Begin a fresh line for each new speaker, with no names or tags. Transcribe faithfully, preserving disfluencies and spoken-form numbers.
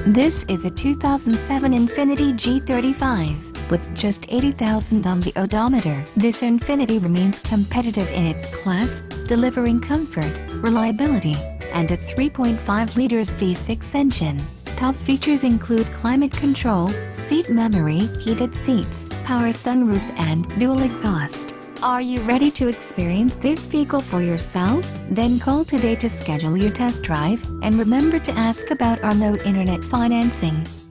This is a two thousand seven Infiniti G thirty-five, with just eighty thousand on the odometer. This Infiniti remains competitive in its class, delivering comfort, reliability, and a three point five liters V six engine. Top features include climate control, seat memory, heated seats, power sunroof and dual exhaust. Are you ready to experience this vehicle for yourself? Then call today to schedule your test drive, and remember to ask about our low internet financing.